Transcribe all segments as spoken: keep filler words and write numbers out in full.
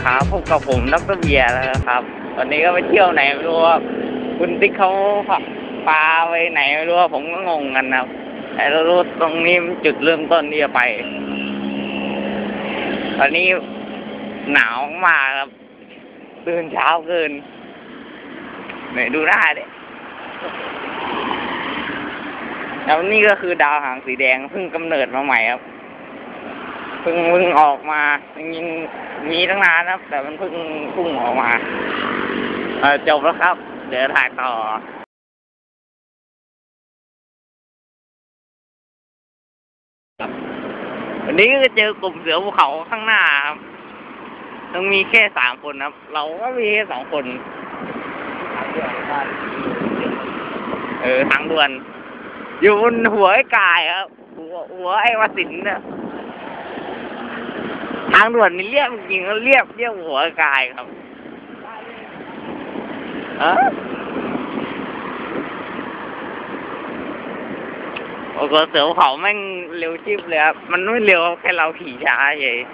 ครับพบกับผมดรเบียร์แล้วครับตอนนี้ก็ไปเที่ยวไหนไม่รู้ว่าคุณติ๊กเขาพาไปไหนไม่รู้ว่าผมก็งงกันนะแต่เรารู้ตรงนี้จุดเริ่มต้นที่จะไปตอนนี้หนาวมากครับตื่นเช้าเกินไหนดูหน้าดิแล้วนี่ก็คือดาวหางสีแดงเพิ่งกำเนิดมาใหม่ครับเพิ่งเพิ่งออกมาจริงๆมีตั้งนานครับแต่มันเพิ่งพุ่งออกมาเออจบแล้วครับเดี๋ยวถ่ายต่อวันนี้ก็เจอกลุ่มเสือภูเขาข้างหน้าครับต้องมีแค่สามคนครับเราก็มีแค่สองคนเออทางด่วนอยู่บนหัวไอ้กายครับหัวหัวไอ้วสินเนี่ยทางด่วนนี่เรียบจริงๆเรียบเรียบหัวไอ้กายครับเออโอ้โหเสือภูเขาแม่งเร็วชิบเลยครับมันไม่เร็วแค่เราขี่ช้าเฉย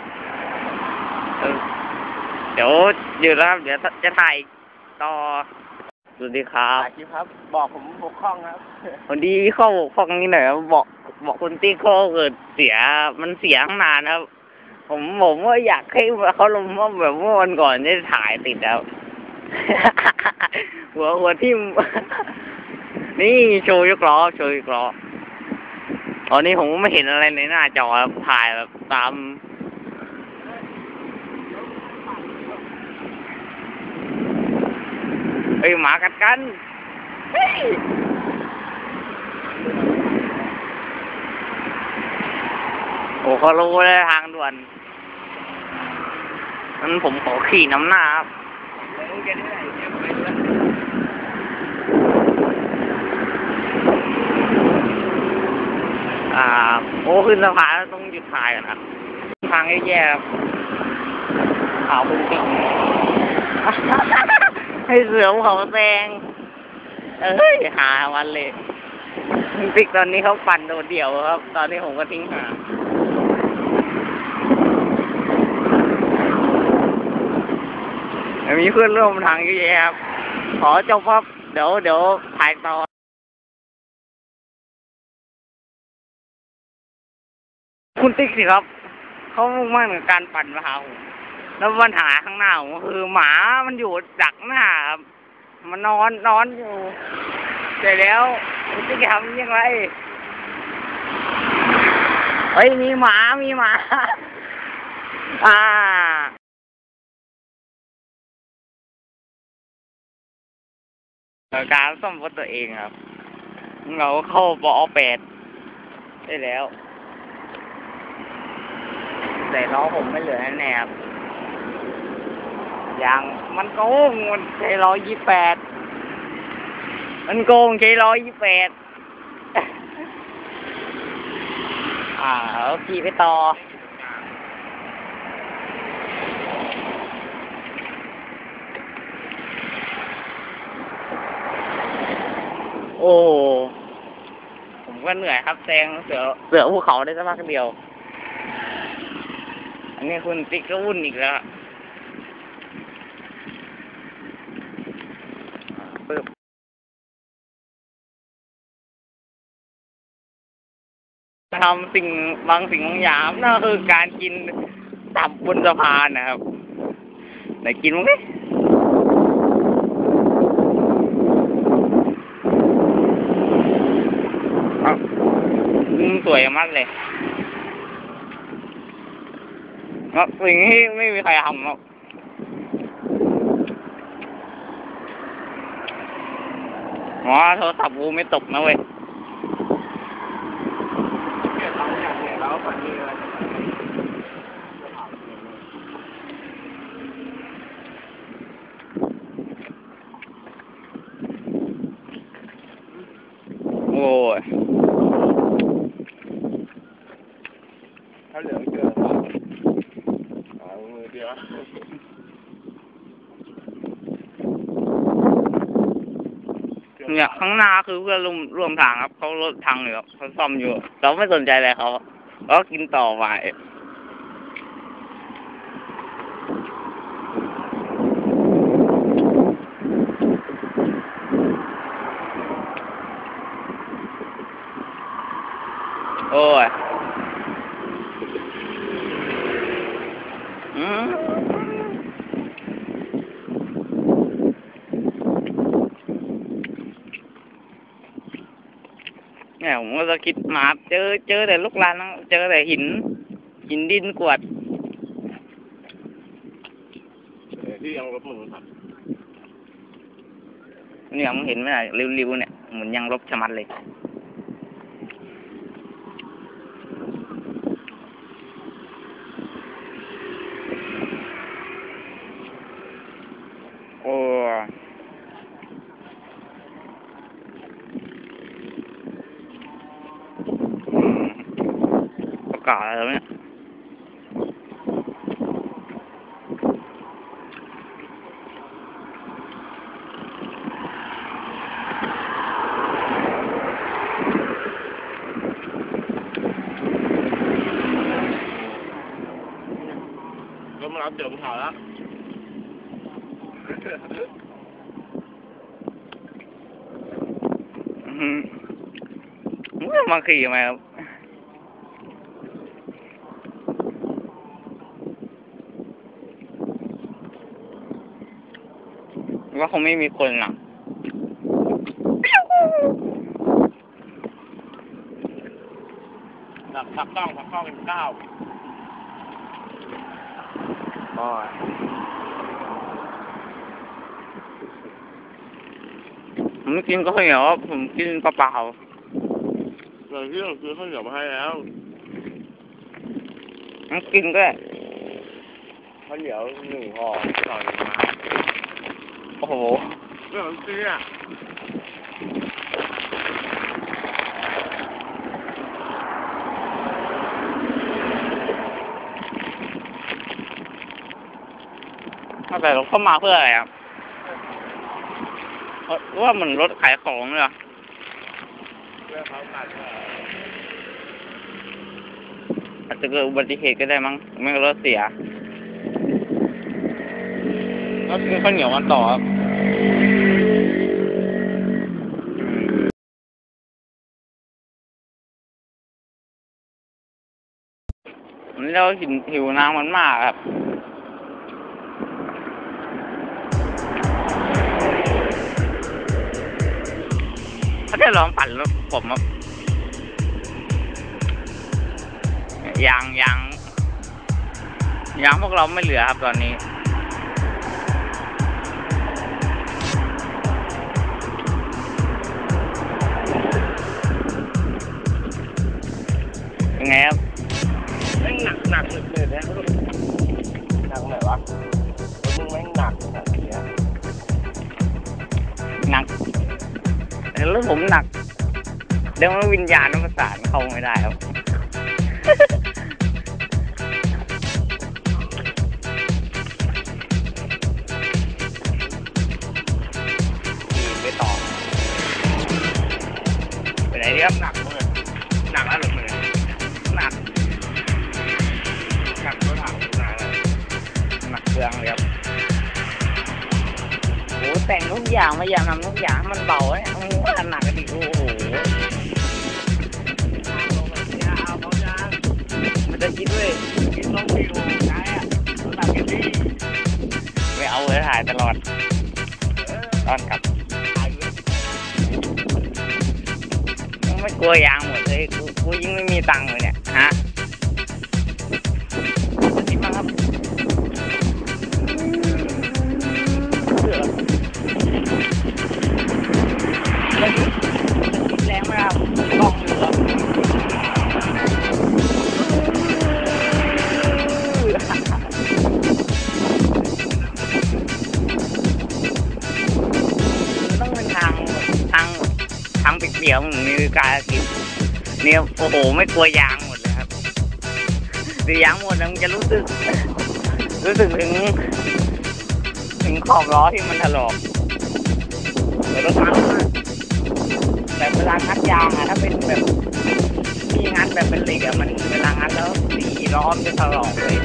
เดี๋ยวอยู่แล้วเดี๋ยวจะถ่ายต่อสวัสดีครับคลิปครับบอกผมบกพร่องครับวันนี้เข้าบกพร่องนิดหน่อยครับบอกบอกคุณติ๊กเขาเกิดเสียมันเสียตั้งนานครับผมผมว่าอยากให้เขาลงว่าแบบเมื่อวันก่อนได้ถ่ายติดแล้ว หัวหัวทิ่ม นี่โชว์ยกล้อโชว์ยกล้อตอนนี้ผมไม่เห็นอะไรในหน้าจอครับถ่ายแบบตามเอ้ยหมากัดกันเฮ้ยโอ้เขารู้เลยทางด่วนนั้นผมขอขี่น้ำหน้าครับอ่าโอ้ขึ้นสะพานต้องหยุดถ่ายกันนะทางแย่ๆขาวพุ่งจริงให้เสือเขาแซงเอ้ยหาวันเลยติ๊กตอนนี้เขาปั่นโดดเดี่ยวครับตอนนี้ผมก็ทิ้งหามีเพื่อนร่วมทางเยอะแยะครับขอจบครับเดี๋ยวเดี๋ยวถ่ายต่อคุณติ๊กสิครับเขามุ่งมั่นกับการปั่นมะพร้าวแล้วปัญหาข้างหน้าผมคือหมามันอยู่ดักหน้าครับมันนอนนอนอยู่เสร็จแล้วคุณติ๊กทำยังไงเฮ้ยมีหมามีหมาอ่าการซ่อมรถตัวเองครับเราเข้าปอแปดได้แล้วแต่ล้อผมไม่เหลือแน่ครับอย่างมันโกงมันใช้ร้อยยี่แปดมันโกงใช้ร้อยยี่แปดอ่าแล้วขี่ไปต่อโอ้ผมก็เหนื่อยครับแซงเสือเสือภูเขาได้สักพักเดียวอันนี้คุณติ๊กก็วุ่นอีกแล้วทำสิ่งบางสิ่งบางอย่างนั่นคือการกินตับบนสะพานนะครับไหนกินมั้งดิสวยมากเลยแล้วสิ่งที่ไม่มีใครทำหรอกอ๋อโทรศัพท์กูไม่ตกนะเว้ยโอ้ยถ้าเหลือเกินเอามือเดียวเนี่ยข้างหน้าคือเพื่อนร่วมร่วมทางครับเขารถทางอยู่เขาซ่อมอยู่เราไม่สนใจอะไรเขาเราก็กินต่อไปโอ้ยอืมเนี่ยผมก็จะคิดมาเจอเจอแต่ลูกรันเจอแต่หินหินดินกวดที่ยังรบมือครับเนี่ยมึงเห็นไหมล่ะริ้วๆเนี่ยเหมือนยังลบชะมัดเลยโอ้ประกาศอะไรเนี่ยรถมารับเดี๋ยวผมถอดแล้วอืมมาขี่ไหมครับว่าคงไม่มีคนหรอกหลักพักกล้องพักกล้องเป็นเก้าอ๋อผมไม่กินก็ข้าวเหนียวผมกินเปล่าๆเดี๋ยวที่เราซื้อข้าวเหนียวมาให้แล้วผมกินก็ได้ข้าวเหนียวหนึ่งห่อต่อหนึ่งไม้โอ้โหเรื่องซื้ออ่ะถ้าแต่เราเข้ามาเพื่ออะไรครับเพราะว่ามันรถขายของเลยเหรอเพื่อเขาตัดอาจจะเกิดอุบัติเหตุก็ได้มั้งไม่งั้นรถเสียก็กินข้าวเหนียวกันต่อครับวันนี้เราหิวหิวน้ำมันมากครับถ้าได้ลองปั่นรถผมครับยางยางยางพวกเราไม่เหลือครับตอนนี้ยังไงครับแม่งหนักหนักเลยเนี่ยหนักไหนวะมึงแม่งหนักหนักเนี้ยหนักแล้วผมหนักเดี๋ยววิญญาณมันประสานเข้าไม่ได้ครับไปต่อไปไหนดีครับหนักเลยหนักแล้วหรือไม่หนักหนักตัวถังหนักเลยหนักเครื่องเลยครับโอ้แต่งทุกอย่างมาอย่างทำทุกอย่างให้มันเบาเนี่ยมันหนักกันดิโอ้โหมันจะคิดด้วยคิดต้องฟิวใช่อ่ะตัดกันดีไปเอาเลยถ่ายตลอดตอนกลับไม่กลัวยางหมดเลยกูกูยิ่งไม่มีตังค์เลยเนี่ยฮะจะคิดมั้งครับแรงมากกล้องเหลือต้องเป็นทางทางทางเปียกๆมันมีการกินเนี่ยโอ้โหไม่กลัวยางหมดเลยครับคือยางหมดแล้วมันจะรู้สึกรู้สึกถึงถึงขอบล้อที่มันถลอกเดี๋ยวต้องทำแต่เวลางัดยางอะถ้าเป็นแบบที่งัดแบบเป็นเหล็กอะมันเวลางัดแล้วสีล้อมจะถลอกเลย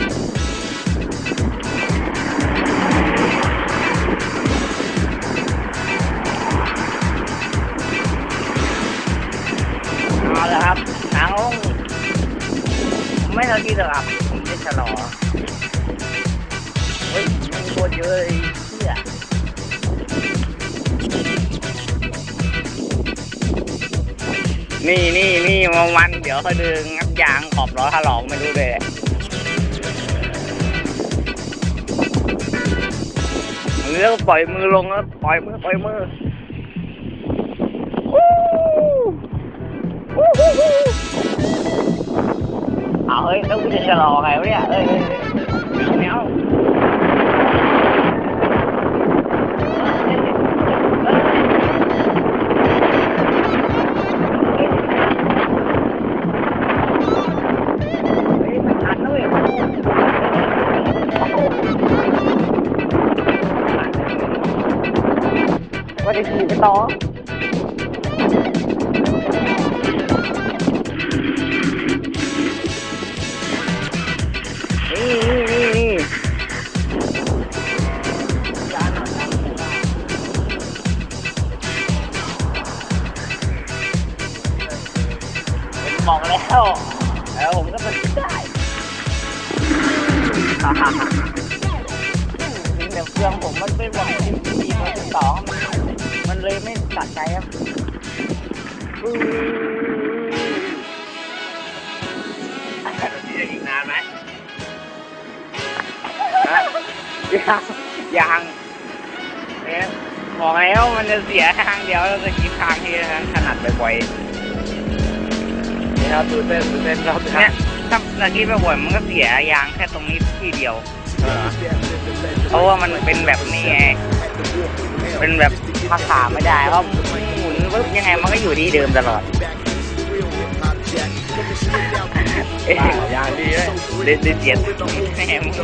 เอาละครับทางลงไม่เท่าที่ระดับผมจะชะลอเฮ้ยมันโคตรเยอะเลยเชี่ยนี่นี่นี่มาวันเดี๋ยวเขาดึงงัดยางขอบล้อถลอกไม่รู้เลยแล้วปล่อยมือลงแล้วปล่อยมือปล่อยมือเอาเฮ้ยแล้วกูจะชะลอไงวะเนี่ยเอ้ยเนี้ยว่าจะขี่ไปต่อนี่นี่นี่นี่ผมบอกแล้วแล้วผมก็มันได้ฮ่าฮ่าฮ่าเดี๋ยวเครื่องผมมันเป็นแบบสี่พันสองมันเลยไม่ตัดใจครับอีกนานไหมยังยังเนี่ยบอกแล้วมันจะเสียทางเดียวเราจะกินทางที่ถนัดบ่อยๆนี่เราตูเต้นตูเต้นเราเนี่ยถ้าเรากินบ่อยๆมันก็เสียยางแค่ตรงนี้ที่เดียวเพราะว่ามันเป็นแบบนี้ไงเป็นแบบภาษาไม่ได้เพราะหมุนปุ๊บยังไงมันก็อยู่ที่เดิมตลอดอย่างดีเลยเด็ดเด็ดเด็ดแหมมึง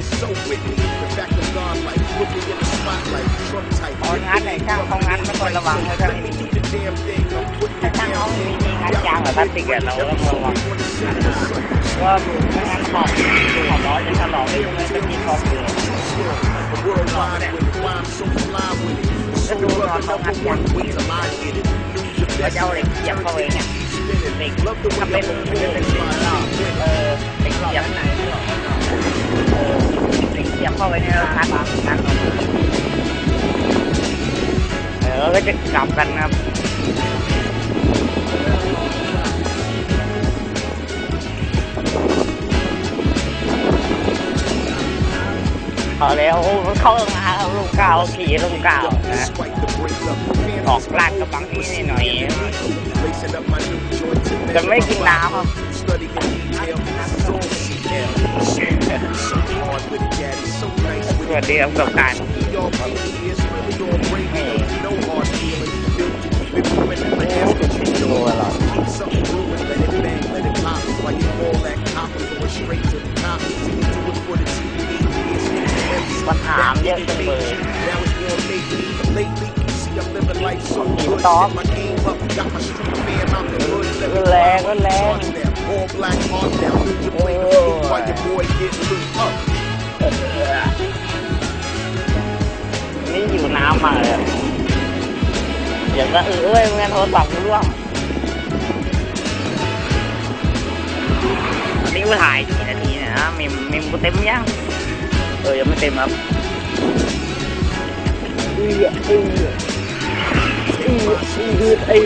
ตอนงานไหนช่างเขางานไม่ควรระวังเลยถ้าไม่มีถ้าช่างเขามีงานยางแบบพลาสติกอะเราต้องระวังว่าไม่งั้นขอบขอบล้อจะถลอกได้ยังไงจะมีขอบอยู่ก็ดูนอนต้องงัดยางเราจะเอาเหล็กเสียบเข้าไปเนี่ยเหล็กทำเป็นเป็นเออเหล็กเสียบไหนเหล็กเสียบเข้าไปในรถคันคันเออก็จะกลับกันครับพอแล้วเข้ามาลุงเก่าขี่ลุงเก่านะออกลาดกระบังนี้หน่อยจะไม่กินน้ำครับสวัสดีครับกับการตัวหรอปัญหาเยอะจังเลยหิวต๊อกแรงก็แรงโอ้นี่อยู่น้ำมาเลยอย่างก็เออเอ้ยเงินโทรศัพท์กูร่วงอันนี้กูถ่ายกี่นาทีเนี่ยนะมิมมิมกูเต็มยังเออยังไม่เต็มครับเออเออเออเออเออเออเออเออเออเออ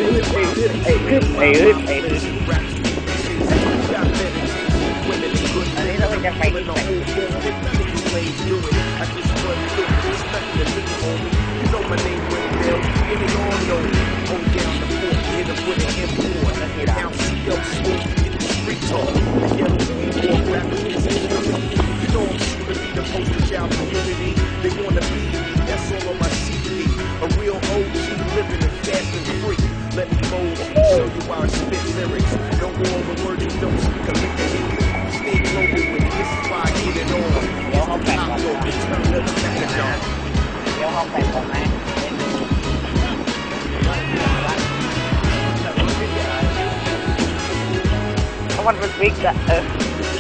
อันนี้เราจะไปที่ไหนLet me mold, show you how I spit lyrics. No more of a word you don't speak a lick of English. Stay global with this is why I get it on. It's the top floor, return to the Metrodome. Yo, I'll play for me. เพราะมันเป็นฟิกอะเออ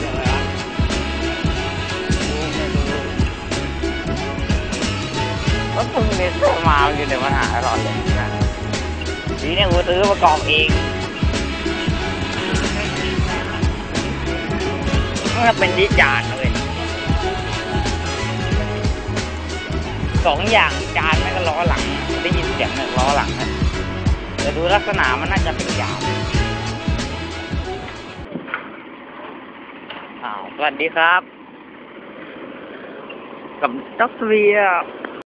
ก็เพิ่งเรียนมาอยู่ในปัญหาตลอดเลยนะทีนี้กูซื้อประกอบเองมันก็เป็นดิจานเลยสองอย่างจานไม่ก็ล้อหลังได้ยินเสียงเนี่ยล้อหลังนะแต่ดูลักษณะมันน่าจะเป็นยางอ้าวสวัสดีครับกับด็อกเวีย